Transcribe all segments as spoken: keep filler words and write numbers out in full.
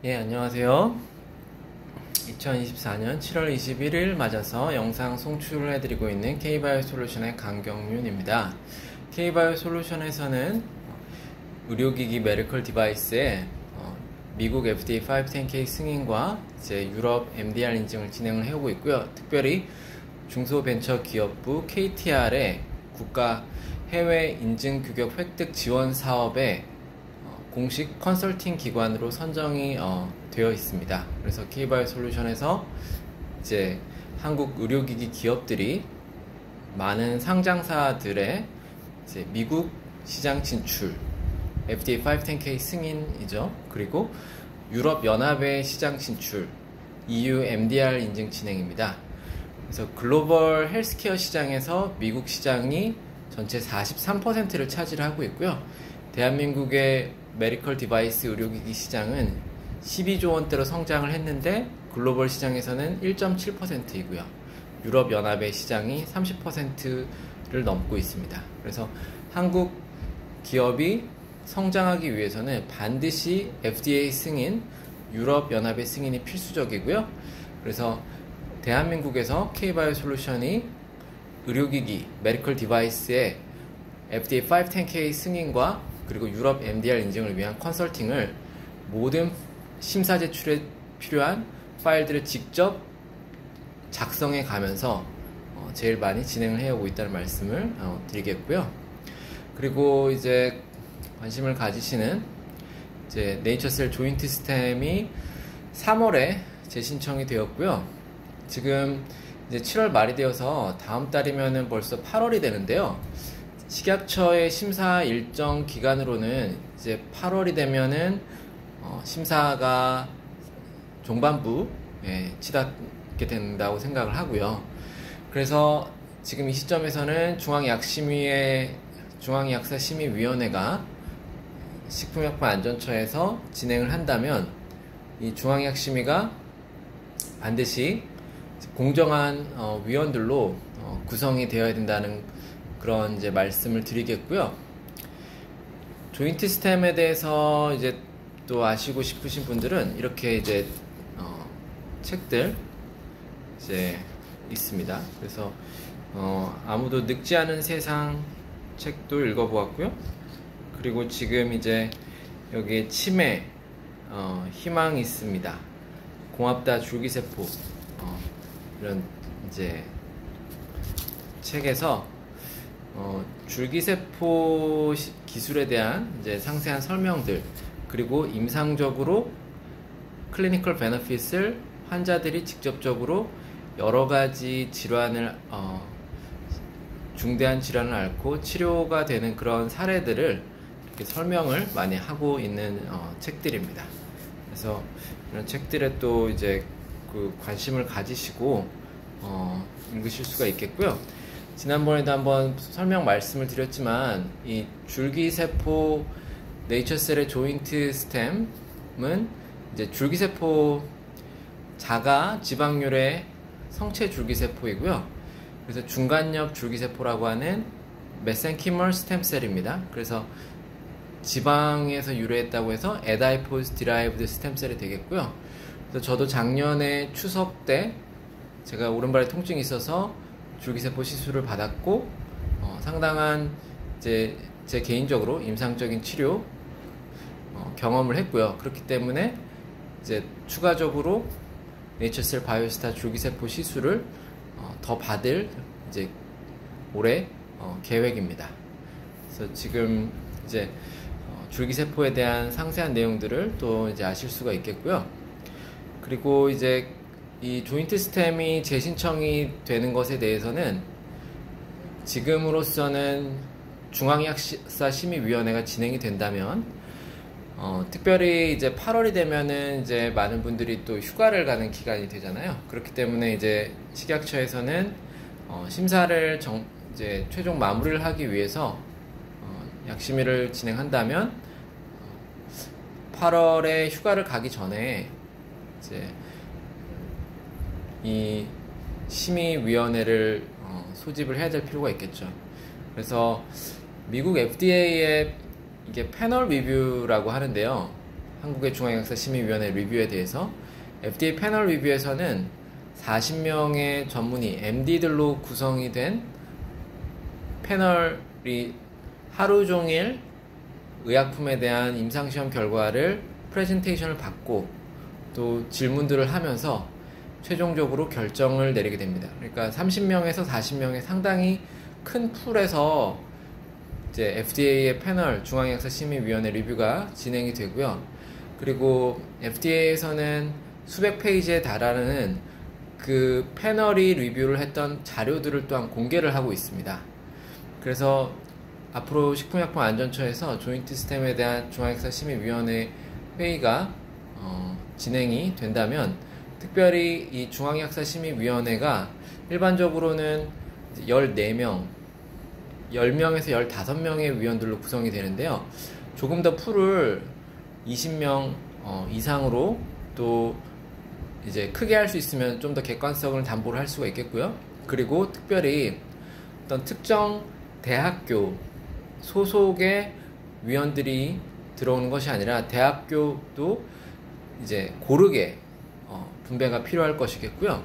예, 안녕하세요. 이천이십사 년 칠월 이십일일 맞아서 영상 송출을 해드리고 있는 K바이오솔루션의 강경윤입니다. K바이오솔루션에서는 의료기기 메디컬 디바이스의 미국 에프디에이 파이브 텐 케이 승인과 이제 유럽 엠디알 인증을 진행을 해오고 있고요. 특별히 중소벤처기업부 케이티알의 국가 해외 인증 규격 획득 지원 사업에 공식 컨설팅 기관으로 선정이 어, 되어 있습니다. 그래서 K바이오솔루션에서 이제 한국 의료기기 기업들이 많은 상장사들의 이제 미국 시장 진출, 에프디에이 파이브 텐 케이 승인이죠. 그리고 유럽 연합의 시장 진출, 이유 엠디알 인증 진행입니다. 그래서 글로벌 헬스케어 시장에서 미국 시장이 전체 사십삼 퍼센트를 차지하고 있고요. 대한민국의 메디컬 디바이스 의료기기 시장은 십이조 원대로 성장을 했는데 글로벌 시장에서는 일 점 칠 퍼센트이고요. 유럽 연합의 시장이 삼십 퍼센트를 넘고 있습니다. 그래서 한국 기업이 성장하기 위해서는 반드시 에프디에이 승인, 유럽 연합의 승인이 필수적이고요. 그래서 대한민국에서 K바이오솔루션이 의료기기, 메디컬 디바이스의 에프디에이 파이브 텐 케이 승인과 그리고 유럽 엠디알 인증을 위한 컨설팅을 모든 심사 제출에 필요한 파일들을 직접 작성해 가면서 어 제일 많이 진행을 해오고 있다는 말씀을 어 드리겠고요. 그리고 이제 관심을 가지시는 이제 네이처셀 조인트 스템이 삼월에 재신청이 되었고요. 지금 이제 칠월 말이 되어서 다음 달이면은 벌써 팔월이 되는데요. 식약처의 심사 일정 기간으로는 이제 팔월이 되면은 어 심사가 종반부에 치닫게 된다고 생각을 하고요. 그래서 지금 이 시점에서는 중앙약심위의 중앙약사심의위원회가 식품약품안전처에서 진행을 한다면 이 중앙약심위가 반드시 공정한 어 위원들로 어 구성이 되어야 된다는 그런 이제 말씀을 드리겠고요. 조인트 스템에 대해서 이제 또 아시고 싶으신 분들은 이렇게 이제 어 책들 이제 있습니다. 그래서 어 아무도 늙지 않은 세상 책도 읽어보았고요. 그리고 지금 이제 여기에 치매, 어 희망이 있습니다. 고맙다 줄기세포, 어 이런 이제 책에서 어, 줄기세포 기술에 대한 이제 상세한 설명들, 그리고 임상적으로 클리니컬 베너핏을 환자들이 직접적으로 여러 가지 질환을 어, 중대한 질환을 앓고 치료가 되는 그런 사례들을 이렇게 설명을 많이 하고 있는 어, 책들입니다. 그래서 이런 책들에 또 이제 그 관심을 가지시고 어, 읽으실 수가 있겠고요. 지난번에도 한번 설명 말씀을 드렸지만 이 줄기세포 네이처셀의 조인트 스템은 이제 줄기세포 자가 지방률의 성체 줄기세포이고요. 그래서 중간엽 줄기세포라고 하는 메센키멀 스템셀입니다. 그래서 지방에서 유래했다고 해서 에다이포스 디라이브드 스템셀이 되겠고요. 그래서 저도 작년에 추석 때 제가 오른발에 통증이 있어서 줄기세포 시술을 받았고 어, 상당한 이제 제 개인적으로 임상적인 치료 어, 경험을 했고요. 그렇기 때문에 이제 추가적으로 네이처셀 바이오스타 줄기세포 시술을 어, 더 받을 이제 올해 어, 계획입니다. 그래서 지금 이제 어, 줄기세포에 대한 상세한 내용들을 또 이제 아실 수가 있겠고요. 그리고 이제 이 조인트 스템이 재신청이 되는 것에 대해서는 지금으로서는 중앙약사심의위원회가 진행이 된다면 어, 특별히 이제 팔월이 되면은 이제 많은 분들이 또 휴가를 가는 기간이 되잖아요. 그렇기 때문에 이제 식약처에서는 어, 심사를 정, 이제 최종 마무리를 하기 위해서 어, 약심위를 진행한다면 어, 팔월에 휴가를 가기 전에 이제 이 심의위원회를 어, 소집을 해야 될 필요가 있겠죠. 그래서 미국 에프디에이의 이게 패널 리뷰라고 하는데요. 한국의 중앙역사심의위원회 리뷰에 대해서. 에프디에이 패널 리뷰에서는 사십 명의 전문의 엠디들로 구성이 된 패널이 하루 종일 의약품에 대한 임상시험 결과를 프레젠테이션을 받고 또 질문들을 하면서 최종적으로 결정을 내리게 됩니다. 그러니까 삼십 명에서 사십 명의 상당히 큰 풀에서 이제 에프디에이의 패널 중앙역사심의위원회 리뷰가 진행이 되고요. 그리고 에프디에이에서는 수백 페이지에 달하는 그 패널이 리뷰를 했던 자료들을 또한 공개를 하고 있습니다. 그래서 앞으로 식품약품안전처에서 조인트 시스템에 대한 중앙역사심의위원회 회의가 어, 진행이 된다면 특별히 이 중앙역사심의위원회가 일반적으로는 열네 명, 열 명에서 열다섯 명의 위원들로 구성이 되는데요. 조금 더 풀을 이십 명 어, 이상으로 또 이제 크게 할 수 있으면 좀 더 객관성을 담보를 할 수가 있겠고요. 그리고 특별히 어떤 특정 대학교 소속의 위원들이 들어오는 것이 아니라 대학교도 이제 고르게 어, 분배가 필요할 것이겠고요.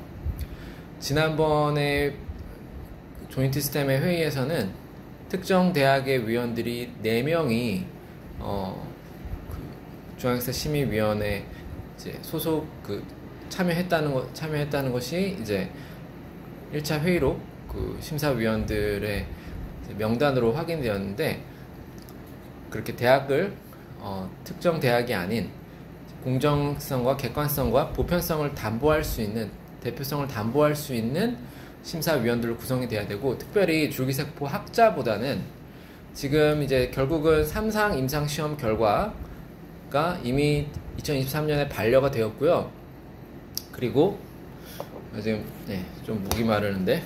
지난번에 조인트 시스템의 회의에서는 특정 대학의 위원들이 네 명이 어, 그 중앙역사심의위원회 이제 소속 그 참여했다는 것 참여했다는 것이 이제 일 차 회의로 그 심사위원들의 명단으로 확인되었는데, 그렇게 대학을 어, 특정 대학이 아닌 공정성과 객관성과 보편성을 담보할 수 있는, 대표성을 담보할 수 있는 심사위원들로 구성이 돼야 되고, 특별히 줄기세포 학자보다는 지금 이제 결국은 삼상 임상시험 결과가 이미 이천이십삼 년에 반려가 되었고요. 그리고 지금 네, 좀 목이 마르는데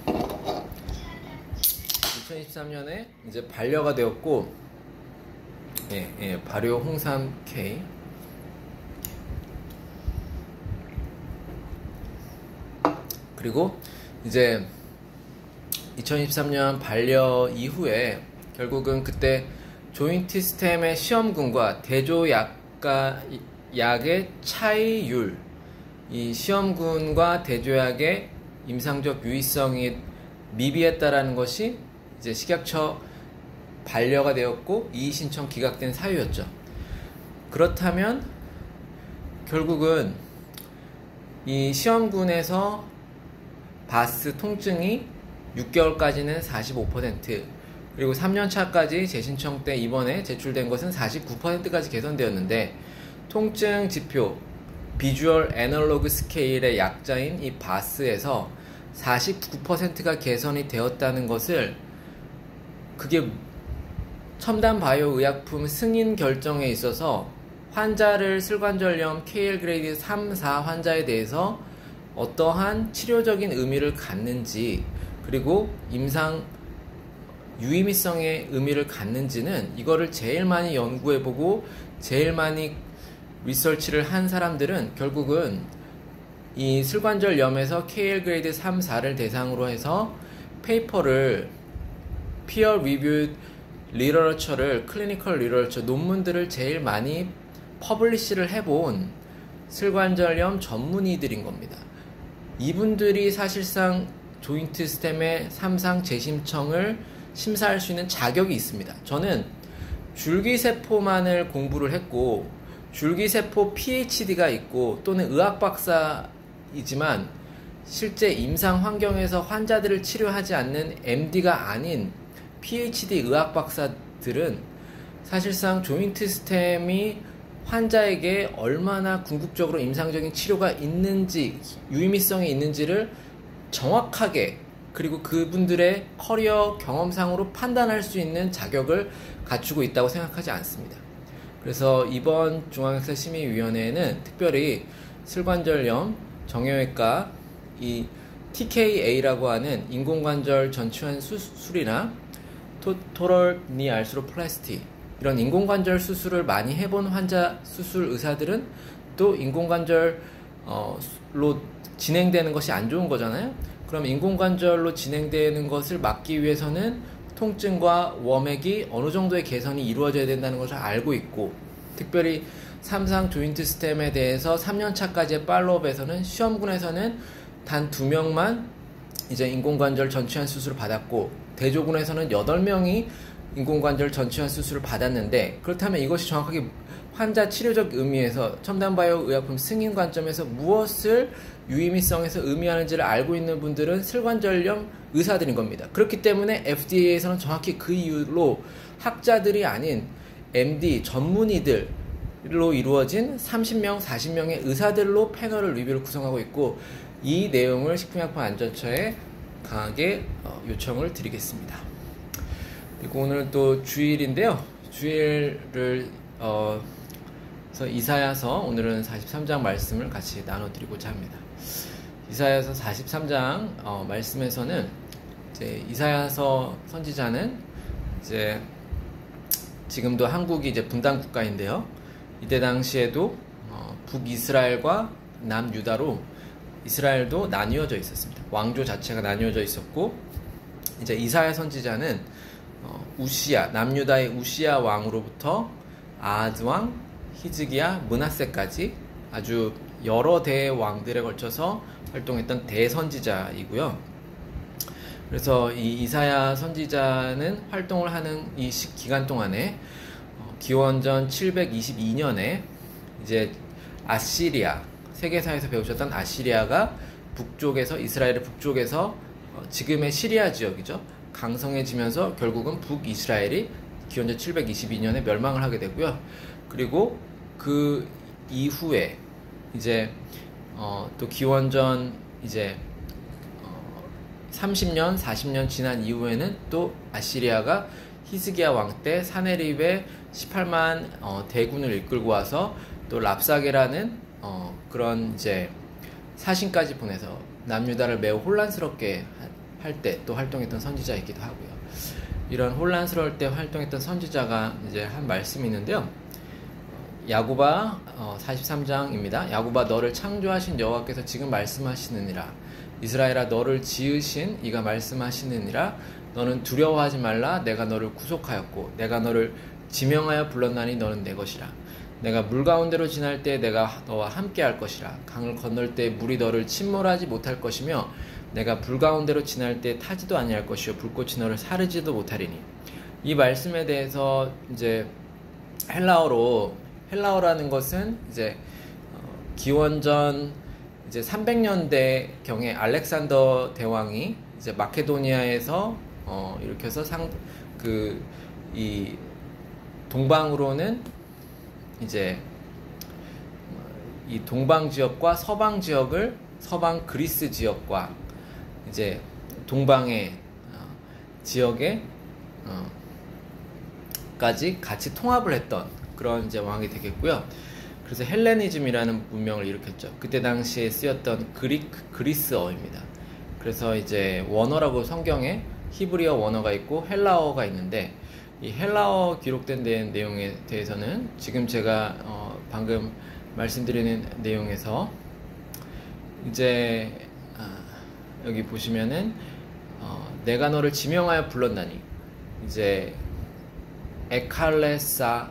이천이십삼 년에 이제 반려가 되었고, 예, 예, 발효 홍삼 K. 그리고 이제 이천이십삼 년 반려 이후에 결국은 그때 조인트 시스템의 시험군과 대조약과 약의 차이율, 이 시험군과 대조약의 임상적 유의성이 미비했다라는 것이 이제 식약처 반려가 되었고 이의 신청 기각된 사유였죠. 그렇다면 결국은 이 시험군에서 바스 통증이 육 개월까지는 사십오 퍼센트, 그리고 삼 년 차까지 재신청 때 이번에 제출된 것은 사십구 퍼센트까지 개선되었는데, 통증 지표 비주얼 애널로그 스케일의 약자인 이 바스에서 사십구 퍼센트가 개선이 되었다는 것을, 그게 첨단 바이오 의약품 승인 결정에 있어서 환자를 슬관절염 케이엘 그레이드 삼, 사 환자에 대해서 어떠한 치료적인 의미를 갖는지, 그리고 임상 유의미성의 의미를 갖는지는 이거를 제일 많이 연구해보고 제일 많이 리서치를 한 사람들은 결국은 이 슬관절염에서 케이엘 그레이드 삼, 사를 대상으로 해서 페이퍼를 피어 리뷰 리터처를 클리니컬 리터처 논문들을 제일 많이 퍼블리시를 해본 슬관절염 전문의들인 겁니다. 이분들이 사실상 조인트 시스템의 삼상 재심청을 심사할 수 있는 자격이 있습니다. 저는 줄기세포만을 공부를 했고 줄기세포 피에이치디가 있고 또는 의학박사이지만 실제 임상 환경에서 환자들을 치료하지 않는 엠디가 아닌 피에이치디 의학박사들은 사실상 조인트 시스템이 환자에게 얼마나 궁극적으로 임상적인 치료가 있는지, 유의미성이 있는지를 정확하게, 그리고 그분들의 커리어 경험상으로 판단할 수 있는 자격을 갖추고 있다고 생각하지 않습니다. 그래서 이번 중앙역사심의위원회에는 특별히 슬관절염, 정형외과, 이 티케이에이라고 하는 인공관절 전치환 수술이나 토, 토럴 니 알스로플라스티, 이런 인공관절 수술을 많이 해본 환자 수술 의사들은 또 인공관절로 진행되는 것이 안 좋은 거잖아요. 그럼 인공관절로 진행되는 것을 막기 위해서는 통증과 워맥이 어느 정도의 개선이 이루어져야 된다는 것을 알고 있고, 특별히 삼상 조인트 스템에 대해서 삼 년 차까지의 팔로업에서는 시험군에서는 단 두 명만 이제 인공관절 전치환 수술을 받았고, 대조군에서는 여덟 명이 인공관절 전치환 수술을 받았는데, 그렇다면 이것이 정확하게 환자 치료적 의미에서 첨단바이오 의약품 승인 관점에서 무엇을 유의미성에서 의미하는지를 알고 있는 분들은 슬관절염 의사들인 겁니다. 그렇기 때문에 에프디에이에서는 정확히 그 이유로 학자들이 아닌 엠디 전문의들로 이루어진 삼십 명, 사십 명의 의사들로 패널을 리뷰를 구성하고 있고, 이 내용을 식품약품안전처에 강하게 어, 요청을 드리겠습니다. 그리고 오늘 또 주일인데요. 주일을 어, 그래서 이사야서 오늘은 사십삼 장 말씀을 같이 나눠드리고자 합니다. 이사야서 사십삼 장 어, 말씀에서는 이제 이사야서 선지자는 이제 지금도 한국이 이제 분단 국가인데요. 이때 당시에도 어, 북이스라엘과 남유다로 이스라엘도 나뉘어져 있었습니다. 왕조 자체가 나뉘어져 있었고, 이제 이사야 선지자는 어, 우시야, 남유다의 우시야 왕으로부터 아하즈 왕, 히즈기야, 므낫세까지 아주 여러 대의 왕들에 걸쳐서 활동했던 대선지자이고요. 그래서 이 이사야 선지자는 활동을 하는 이 기간 동안에 어, 기원전 칠백이십이 년에 이제 아시리아, 세계사에서 배우셨던 아시리아가 북쪽에서, 이스라엘의 북쪽에서 어, 지금의 시리아 지역이죠, 강성해지면서 결국은 북이스라엘이 기원전 칠백이십이 년에 멸망을 하게 되고요. 그리고 그 이후에 이제 어, 또 기원전 이제 어, 삼십 년, 사십 년 지난 이후에는 또 아시리아가 히스기야 왕 때 사네립의 십팔만 어, 대군을 이끌고 와서 또 랍사게라는 어, 그런 이제 사신까지 보내서 남유다를 매우 혼란스럽게 할 때 또 활동했던 선지자이기도 하고요. 이런 혼란스러울 때 활동했던 선지자가 이제 한 말씀이 있는데요. 야고바 어, 사십삼 장입니다. 야고바, 너를 창조하신 여호와께서 지금 말씀하시느니라. 이스라엘아, 너를 지으신 이가 말씀하시느니라. 너는 두려워하지 말라. 내가 너를 구속하였고 내가 너를 지명하여 불렀나니 너는 내 것이라. 내가 물 가운데로 지날 때 내가 너와 함께 할 것이라. 강을 건널 때 물이 너를 침몰하지 못할 것이며 내가 불 가운데로 지날 때 타지도 아니할 것이요 불꽃이 너를 사르지도 못하리니. 이 말씀에 대해서 이제 헬라어로, 헬라어라는 것은 이제 어, 기원전 이제 삼백 년대 경에 알렉산더 대왕이 이제 마케도니아에서 어, 이렇게 해서 상 그 이 동방으로는 이제 이 동방 지역과 서방 지역을, 서방 그리스 지역과 이제 동방의 어, 지역에 어, 까지 같이 통합을 했던 그런 이제 왕이 되겠고요. 그래서 헬레니즘이라는 문명을 일으켰죠. 그때 당시에 쓰였던 그리크 그리스어입니다. 그래서 이제 원어라고 성경에 히브리어 원어가 있고 헬라어가 있는데, 이 헬라어 기록된 내용에 대해서는 지금 제가 어 방금 말씀드리는 내용에서 이제 아 여기 보시면은 어 내가 너를 지명하여 불렀나니, 이제 에칼레사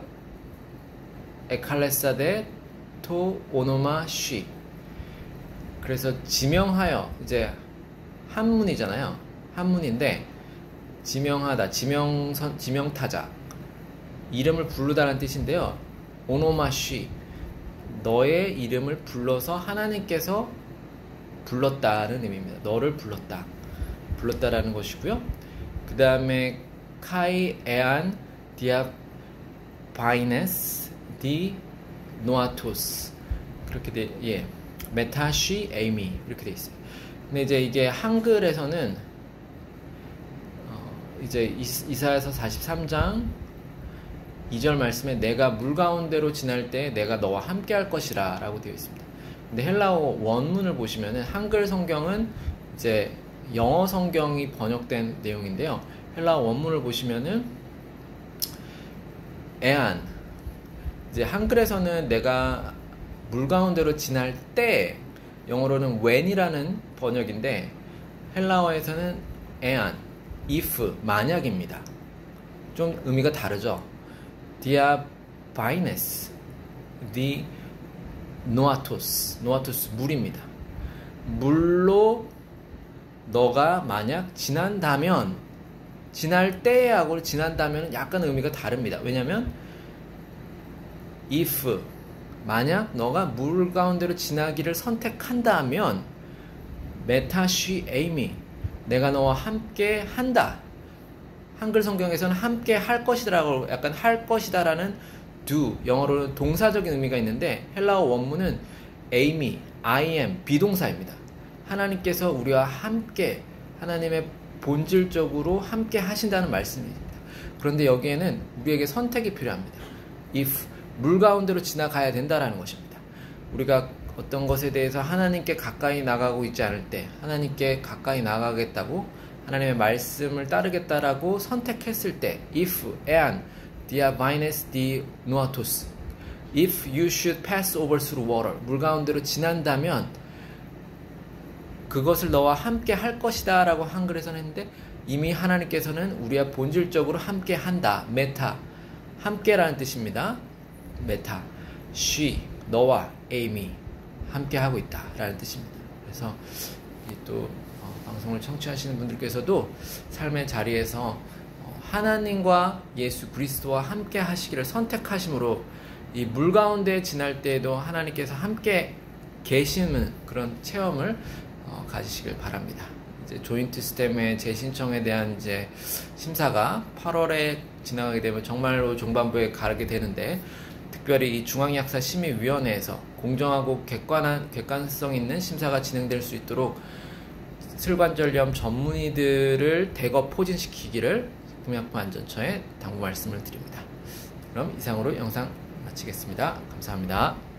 에칼레사데 토 오노마 쉬. 그래서 지명하여, 이제 한문이잖아요. 한문인데 지명하다, 지명선, 지명타자, 이름을 부르다는 뜻인데요. 오노마쉬, 너의 이름을 불러서 하나님께서 불렀다는 의미입니다. 너를 불렀다, 불렀다라는 것이고요. 그 다음에 카이 에안 디아 바이네스 디 노아토스, 그렇게 돼, 예, 메타쉬 에이미, 이렇게 돼 있어요. 근데 이제 이게 한글에서는 이제 이사야서 사십삼 장 이 절 말씀에 내가 물 가운데로 지날 때 내가 너와 함께 할 것이라 라고 되어 있습니다. 근데 헬라어 원문을 보시면은, 한글 성경은 이제 영어 성경이 번역된 내용인데요. 헬라어 원문을 보시면은 에안, 이제 한글에서는 내가 물 가운데로 지날 때, 영어로는 when이라는 번역인데 헬라어에서는 에안, if, 만약입니다. 좀 의미가 다르죠. dia bines, the noatos. noatos 물입니다. 물로 너가 만약 지난다면, 지날 때하고 지난다면 약간 의미가 다릅니다. 왜냐면 if 만약 너가 물 가운데로 지나기를 선택한다면 메타 쉬 에이미 내가 너와 함께 한다. 한글 성경에서는 함께 할 것이다라고 약간 할 것이다라는 do 영어로는 동사적인 의미가 있는데 헬라어 원문은 에이미 I am 비동사입니다. 하나님께서 우리와 함께 하나님의 본질적으로 함께 하신다는 말씀입니다. 그런데 여기에는 우리에게 선택이 필요합니다. if 물 가운데로 지나가야 된다라는 것입니다. 우리가 어떤 것에 대해서 하나님께 가까이 나가고 있지 않을 때 하나님께 가까이 나가겠다고 하나님의 말씀을 따르겠다라고 선택했을 때 if and diavines di noatos if you should pass over through water 물 가운데로 지난다면 그것을 너와 함께 할 것이다 라고 한글에서는 했는데 이미 하나님께서는 우리와 본질적으로 함께 한다. 메타 함께라는 뜻입니다. 메타 she 너와 에이미 함께 하고 있다 라는 뜻입니다. 그래서 또 어, 방송을 청취하시는 분들께서도 삶의 자리에서 어, 하나님과 예수 그리스도와 함께 하시기를 선택하심으로 이 물 가운데 지날 때에도 하나님께서 함께 계시는 그런 체험을 어, 가지시길 바랍니다. 이제 조인트 스템의 재신청에 대한 이제 심사가 팔월에 지나가게 되면 정말로 종반부에 가게 되는데 특별히 이 중앙약사심의위원회에서 공정하고 객관한, 객관성 있는 심사가 진행될 수 있도록 슬관절염 전문의들을 대거 포진시키기를 국민약품안전처에 당부 말씀을 드립니다. 그럼 이상으로 영상 마치겠습니다. 감사합니다.